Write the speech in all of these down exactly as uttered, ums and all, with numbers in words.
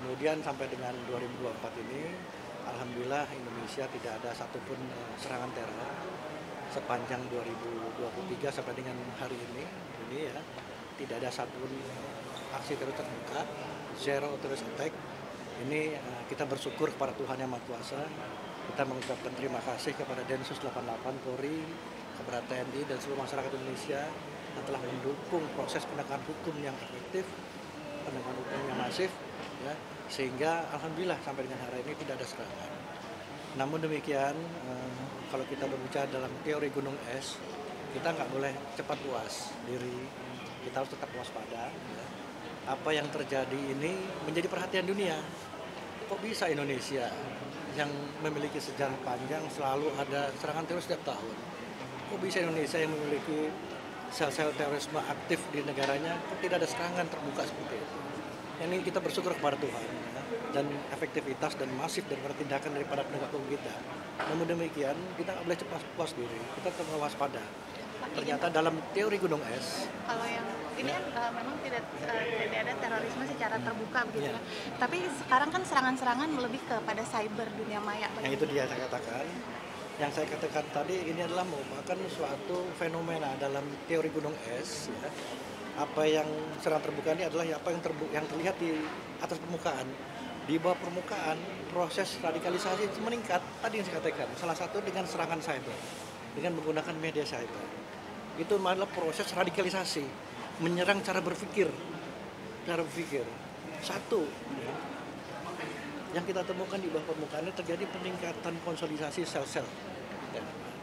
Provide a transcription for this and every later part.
Kemudian sampai dengan dua ribu dua puluh empat ini, alhamdulillah Indonesia tidak ada satupun uh, serangan teror sepanjang dua ribu dua puluh tiga sampai dengan hari ini. Ini ya, tidak ada satupun uh, aksi teror terbuka, zero terrorist attack. Ini uh, kita bersyukur kepada Tuhan Yang Maha Kuasa. Kita mengucapkan terima kasih kepada Densus delapan puluh delapan Polri, kepada T N I dan seluruh masyarakat Indonesia yang telah mendukung proses penegakan hukum yang efektif, penegakan hukum yang masif, ya, sehingga alhamdulillah sampai dengan hari ini tidak ada serangan. Namun demikian, eh, kalau kita berbicara dalam teori gunung es, kita nggak boleh cepat puas diri, kita harus tetap waspada. Ya. Apa yang terjadi ini menjadi perhatian dunia. Kok bisa Indonesia yang memiliki sejarah panjang selalu ada serangan teroris setiap tahun? Kok bisa Indonesia yang memiliki sel-sel terorisme aktif di negaranya, kok tidak ada serangan terbuka seperti itu? Ini kita bersyukur kepada Tuhan, ya, dan efektivitas dan masif daripada tindakan daripada penegak hukum kita. Namun demikian, kita nggak boleh cepat puas diri, kita tetap waspada. Ternyata dalam teori gunung es, kalau yang ini kan uh, memang tidak uh, tidak ada terorisme secara terbuka begitu ya. ya. Tapi sekarang kan serangan-serangan lebih kepada cyber dunia maya. Yang itu dia saya katakan. Yang saya katakan tadi ini adalah merupakan suatu fenomena dalam teori gunung es. Ya. Apa yang serang terbuka ini adalah apa yang, terbu yang terlihat di atas permukaan. Di bawah permukaan proses radikalisasi itu meningkat. Tadi yang saya katakan, salah satu dengan serangan cyber, dengan menggunakan media cyber. Itu adalah proses radikalisasi, menyerang cara berpikir, cara berpikir. Satu, ya, yang kita temukan di bawah permukaan ini terjadi peningkatan konsolidasi sel-sel. Ya.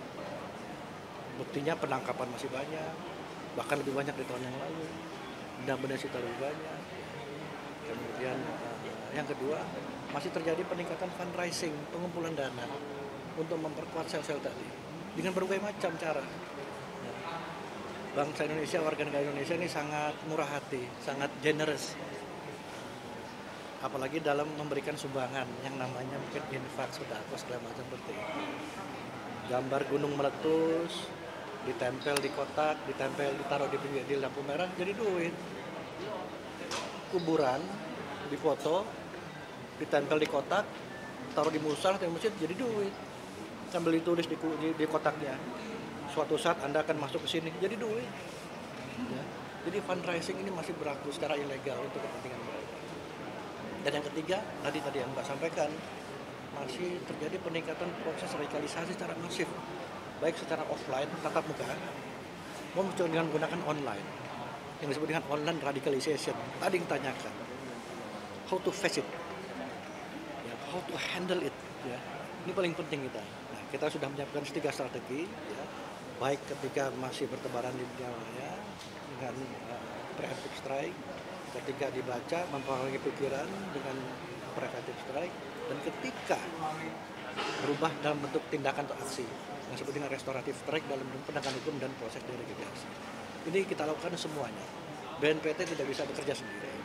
Buktinya penangkapan masih banyak, bahkan lebih banyak dari tahun yang lalu. Benda-benda sita lebih banyak. Kemudian uh, yang kedua, masih terjadi peningkatan fundraising, pengumpulan dana untuk memperkuat sel-sel tadi dengan berbagai macam cara. Ya. Bangsa Indonesia, warga negara Indonesia ini sangat murah hati, sangat generous. Apalagi dalam memberikan sumbangan yang namanya mungkin infak, sedekah segala macam seperti itu. Gambar gunung meletus, ditempel di kotak, ditempel, ditaruh di pinggir di lampu merah, jadi duit. Kuburan, difoto, ditempel di kotak, taruh di musal, di masjid, jadi duit. Sambil ditulis di, di, di kotaknya, suatu saat Anda akan masuk ke sini, jadi duit. Ya. Jadi fundraising ini masih berlaku secara ilegal untuk kepentingan mereka. Dan yang ketiga, tadi tadi yang Mbak sampaikan, masih terjadi peningkatan proses radikalisasi secara masif, baik secara offline, tatap muka, maupun dengan menggunakan online, yang disebut dengan online radicalization. Tadi yang ditanyakan, how to face it, ya, how to handle it, ya. Ini paling penting kita. Nah, kita sudah menyiapkan tiga strategi, ya, baik ketika masih bertebaran di dunia maya dengan uh, preemptive strike, ketika dibaca mempengaruhi pikiran dengan preventive strike, dan ketika berubah dalam bentuk tindakan atau aksi yang disebut dengan restoratif strike dalam bentuk penegakan hukum dan proses deradikalisasi. Ini kita lakukan semuanya. B N P T tidak bisa bekerja sendiri.